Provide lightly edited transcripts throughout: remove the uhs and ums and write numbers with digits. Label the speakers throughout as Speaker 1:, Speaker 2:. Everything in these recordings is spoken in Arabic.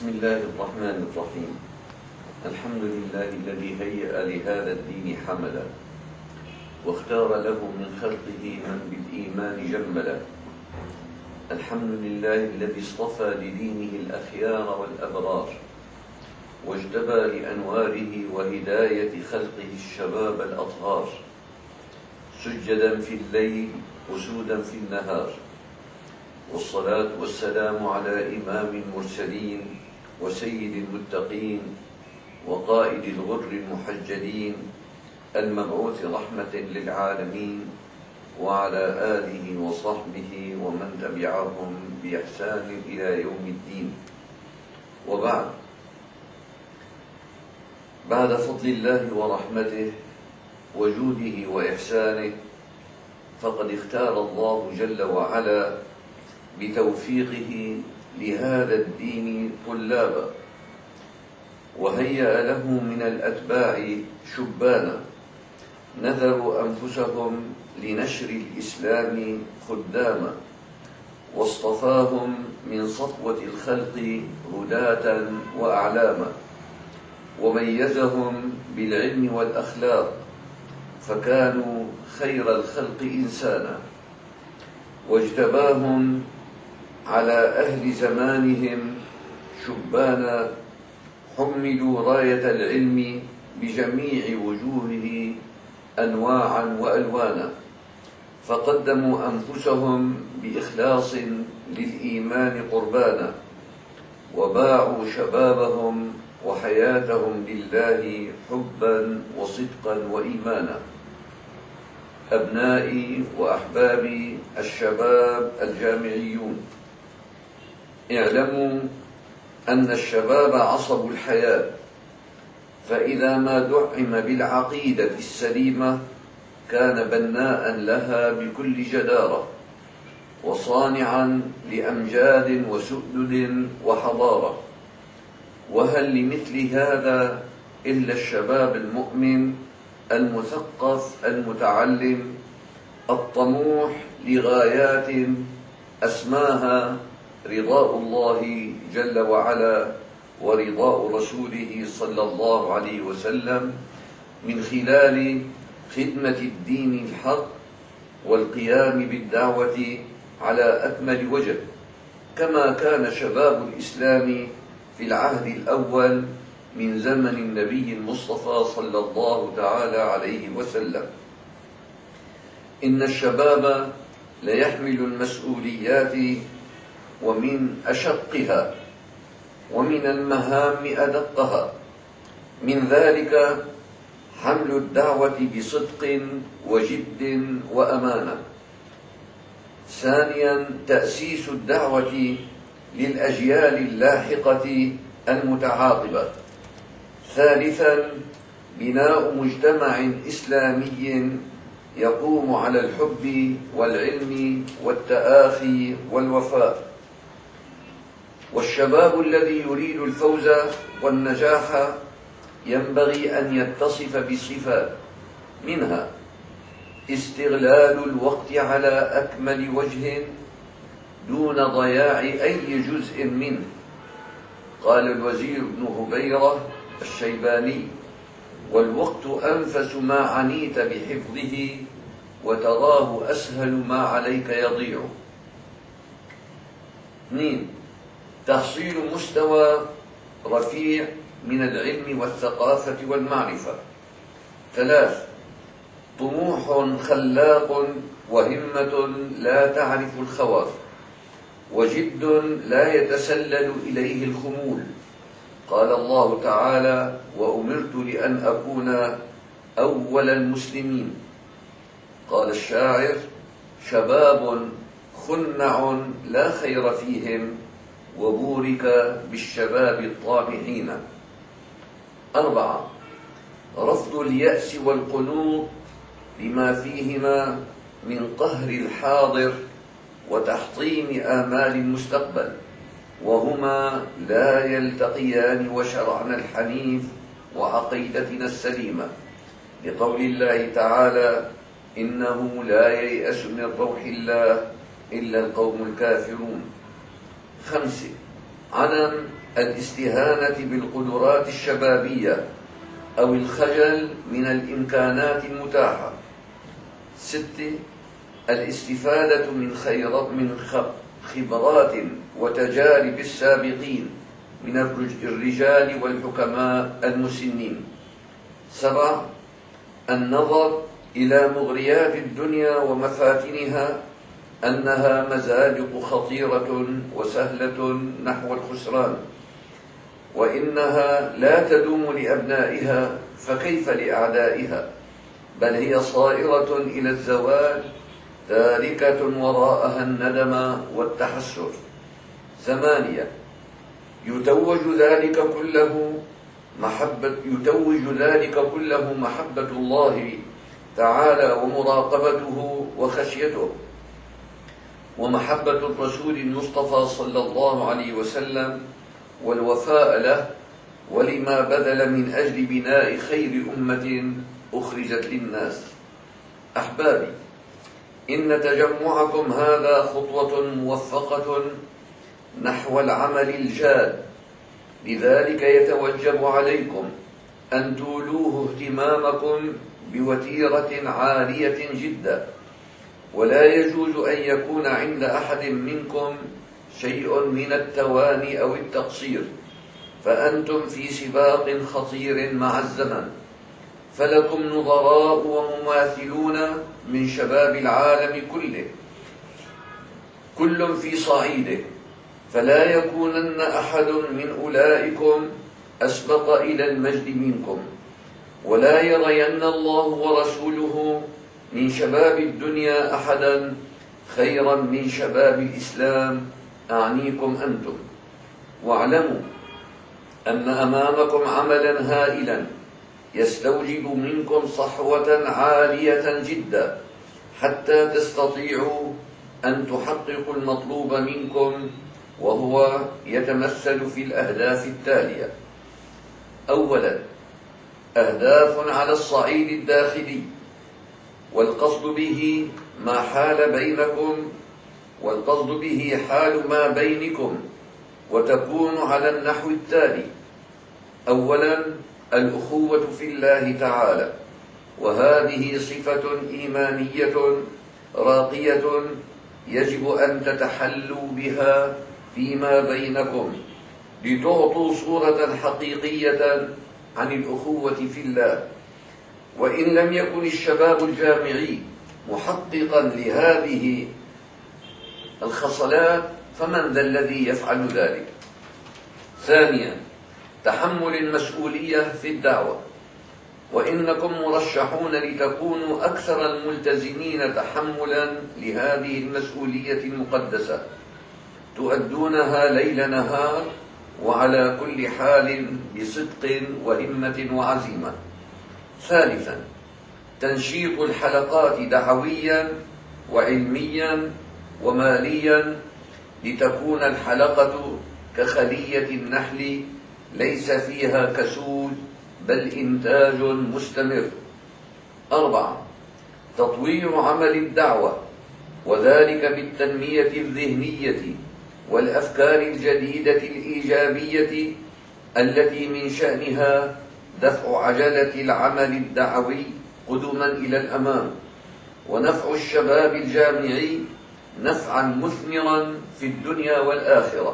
Speaker 1: بسم الله الرحمن الرحيم. الحمد لله الذي هيأ لهذا الدين حملا، واختار له من خلقه من بالإيمان جملا. الحمد لله الذي اصطفى لدينه الأخيار والأبرار، واجتبى لأنواره وهداية خلقه الشباب الأطهار، سجدا في الليل وسودا في النهار. والصلاة والسلام على إمام المرسلين وسيد المتقين وقائد الغر المحجلين، المبعوث رحمة للعالمين، وعلى آله وصحبه ومن تبعهم بإحسان إلى يوم الدين. وبعد، بعد فضل الله ورحمته وجوده وإحسانه، فقد اختار الله جل وعلا بتوفيقه لهذا الدين طلابا، وهيأ له من الأتباع شبانا نذروا أنفسهم لنشر الإسلام خداما، واصطفاهم من صفوة الخلق هداة وأعلاما، وميزهم بالعلم والأخلاق، فكانوا خير الخلق إنسانا. واجتباهم على أهل زمانهم شبانا حملوا راية العلم بجميع وجوهه أنواعا وألوانا، فقدموا أنفسهم بإخلاص للإيمان قربانا، وباعوا شبابهم وحياتهم لله حبا وصدقا وإيمانا. أبنائي وأحبابي الشباب الجامعيون، اعلموا أن الشباب عصب الحياة، فإذا ما دعم بالعقيدة السليمة كان بناء لها بكل جدارة، وصانعا لأمجاد وسؤدد وحضارة. وهل لمثل هذا إلا الشباب المؤمن المثقف المتعلم الطموح لغايات أسماها رضاء الله جل وعلا ورضاء رسوله صلى الله عليه وسلم، من خلال خدمة الدين الحق والقيام بالدعوة على أكمل وجه، كما كان شباب الإسلام في العهد الأول من زمن النبي المصطفى صلى الله تعالى عليه وسلم. إن الشباب ليحمل المسؤوليات ومن أشقها، ومن المهام أدقها، من ذلك حمل الدعوة بصدق وجد وأمانة. ثانيا، تأسيس الدعوة للأجيال اللاحقة المتعاقبة. ثالثا، بناء مجتمع إسلامي يقوم على الحب والعلم والتآخي والوفاء. والشباب الذي يريد الفوز والنجاح ينبغي أن يتصف بصفات، منها استغلال الوقت على أكمل وجه دون ضياع أي جزء منه. قال الوزير بن هبيرة الشيباني: والوقت أنفس ما عنيت بحفظه، وتراه أسهل ما عليك يضيع. 2. تحصيل مستوى رفيع من العلم والثقافة والمعرفة. 3. طموح خلاق وهمة لا تعرف الخواف، وجد لا يتسلل إليه الخمول. قال الله تعالى: وأمرت لأن أكون أول المسلمين. قال الشاعر: شباب خنع لا خير فيهم، وبورك بالشباب الطامحين. 4. رفض اليأس والقنوط لما فيهما من قهر الحاضر وتحطيم آمال المستقبل، وهما لا يلتقيان وشرعنا الحنيف وعقيدتنا السليمة، لقول الله تعالى: إنه لا ييأس من روح الله إلا القوم الكافرون. 5. عدم الاستهانة بالقدرات الشبابية أو الخجل من الإمكانات المتاحة. 6. الاستفادة من خبرات وتجارب السابقين من الرجال والحكماء المسنين. 7. النظر إلى مغريات الدنيا ومفاتنها أنها مزاجق خطيرة وسهلة نحو الخسران، وإنها لا تدوم لأبنائها فكيف لأعدائها، بل هي صائرة إلى الزوال تاركة وراءها الندم والتحسر. 8. يتوج ذلك كله محبة الله تعالى ومراقبته وخشيته، ومحبة الرسول المصطفى صلى الله عليه وسلم، والوفاء له ولما بذل من أجل بناء خير أمة أخرجت للناس. أحبابي، إن تجمعكم هذا خطوة موفقة نحو العمل الجاد، لذلك يتوجب عليكم أن تولوه اهتمامكم بوتيرة عالية جدا، ولا يجوز أن يكون عند أحد منكم شيء من التواني أو التقصير، فأنتم في سباق خطير مع الزمن، فلكم نظراء ومماثلون من شباب العالم كله، كل في صعيده، فلا يكونن أحد من أولئكم أسبق إلى المجد منكم، ولا يرين الله ورسوله من شباب الدنيا أحدا خيرا من شباب الإسلام، أعنيكم أنتم. واعلموا أن أمامكم عملا هائلا يستوجب منكم صحوة عالية جدا حتى تستطيعوا أن تحققوا المطلوب منكم، وهو يتمثل في الأهداف التالية. أولا، أهداف على الصعيد الداخلي، والقصد به حال ما بينكم، وتكون على النحو التالي. أولا، الأخوة في الله تعالى، وهذه صفة إيمانية راقية يجب أن تتحلوا بها فيما بينكم لتعطوا صورة حقيقية عن الأخوة في الله. وإن لم يكن الشباب الجامعي محققا لهذه الخصلات فمن ذا الذي يفعل ذلك؟ ثانيا، تحمل المسؤولية في الدعوة، وإنكم مرشحون لتكونوا أكثر الملتزمين تحملا لهذه المسؤولية المقدسة، تؤدونها ليل نهار وعلى كل حال بصدق وهمة وعزيمة. ثالثا، تنشيط الحلقات دعويا وعلميا وماليا، لتكون الحلقة كخلية النحل ليس فيها كسول بل إنتاج مستمر. 4. تطوير عمل الدعوة، وذلك بالتنمية الذهنية والأفكار الجديدة الإيجابية التي من شأنها دفع عجلة العمل الدعوي قدما إلى الأمام، ونفع الشباب الجامعي نفعا مثمرا في الدنيا والآخرة.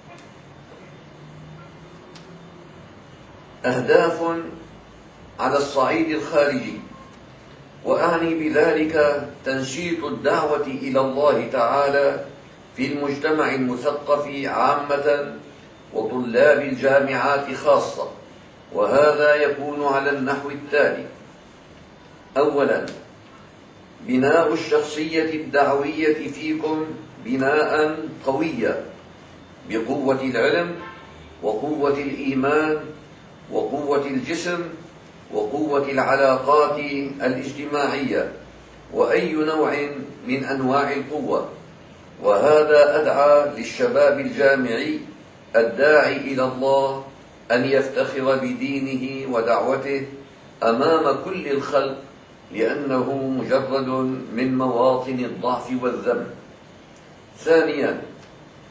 Speaker 1: أهداف على الصعيد الخارجي، وأعني بذلك تنشيط الدعوة إلى الله تعالى في المجتمع المثقف عامة وطلاب الجامعات خاصة، وهذا يكون على النحو التالي. أولا، بناء الشخصية الدعوية فيكم بناء قويا بقوة العلم وقوة الإيمان وقوة الجسم وقوة العلاقات الاجتماعية وأي نوع من أنواع القوة، وهذا أدعى للشباب الجامعي الداعي إلى الله أن يفتخر بدينه ودعوته أمام كل الخلق، لأنه مجرد من مواطن الضعف والذنب. ثانيا،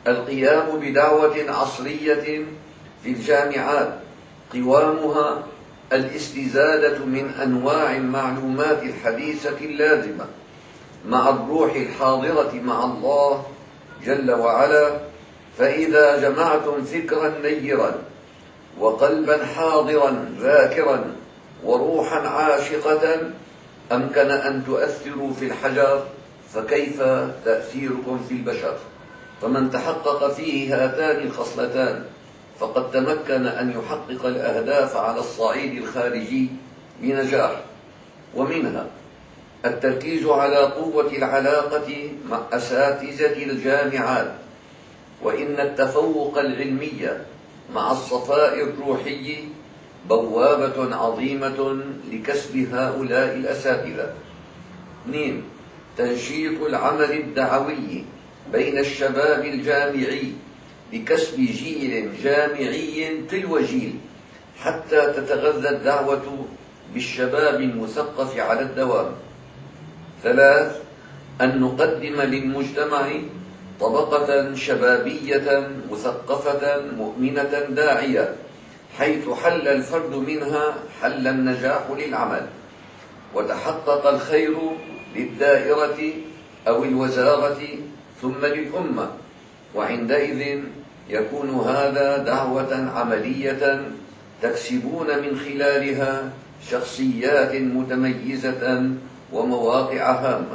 Speaker 1: القيام بدعوة عصرية في الجامعات قوامها الاستزادة من أنواع المعلومات الحديثة اللازمة مع الروح الحاضرة مع الله جل وعلا. فإذا جمعتم فكرا نيرا وقلبا حاضرا ذاكرا وروحا عاشقة أمكن أن تؤثروا في الحجر، فكيف تأثيركم في البشر؟ فمن تحقق فيه هاتان الخصلتان فقد تمكن أن يحقق الأهداف على الصعيد الخارجي بنجاح. ومنها التركيز على قوة العلاقة مع أساتذة الجامعات، وإن التفوق العلمي مع الصفاء الروحي بوابة عظيمة لكسب هؤلاء الأساتذة. 2. تنشيط العمل الدعوي بين الشباب الجامعي بكسب جيل جامعي تلو جيل حتى تتغذى الدعوة بالشباب المثقف على الدوام. 3. أن نقدم للمجتمع طبقة شبابية مثقفة مؤمنة داعية، حيث حل الفرد منها حل النجاح للعمل، وتحقق الخير للدائرة أو الوزارة ثم للأمة، وعندئذ يكون هذا دعوة عملية تكسبون من خلالها شخصيات متميزة ومواقع هامة.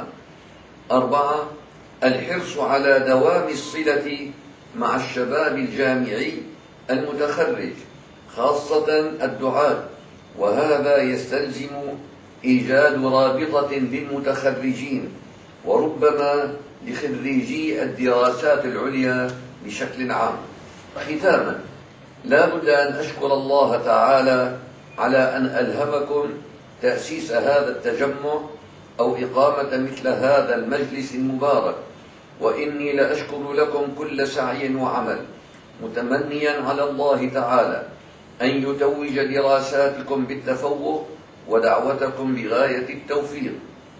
Speaker 1: 4. الحرص على دوام الصلة مع الشباب الجامعي المتخرج، خاصة الدعاة، وهذا يستلزم إيجاد رابطة للمتخرجين وربما لخريجي الدراسات العليا بشكل عام. ختاما، لا بد أن أشكر الله تعالى على أن ألهمكم تأسيس هذا التجمع أو إقامة مثل هذا المجلس المبارك، وإني لأشكر لكم كل سعي وعمل، متمنيا على الله تعالى أن يتوج دراساتكم بالتفوق ودعوتكم بغاية التوفيق.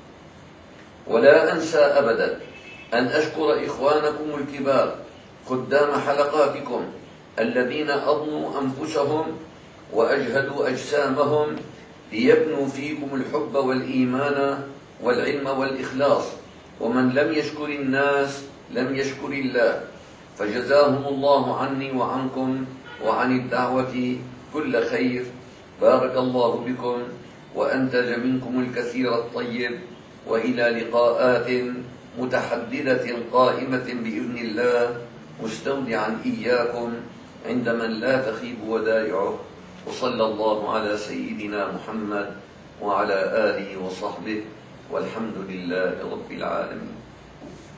Speaker 1: ولا أنسى أبدا أن أشكر إخوانكم الكبار خدام حلقاتكم الذين أضنوا أنفسهم وأجهدوا أجسامهم ليبنوا فيكم الحب والإيمان والعلم والإخلاص، ومن لم يشكر الناس لم يشكر الله، فجزاهم الله عني وعنكم وعن الدعوة كل خير. بارك الله بكم وأنتج منكم الكثير الطيب، وإلى لقاءات متحددة قائمة بإذن الله، مستودعا إياكم عند من لا تخيب ودائعه. وصلى الله على سيدنا محمد وعلى آله وصحبه، والحمد لله رب العالمين.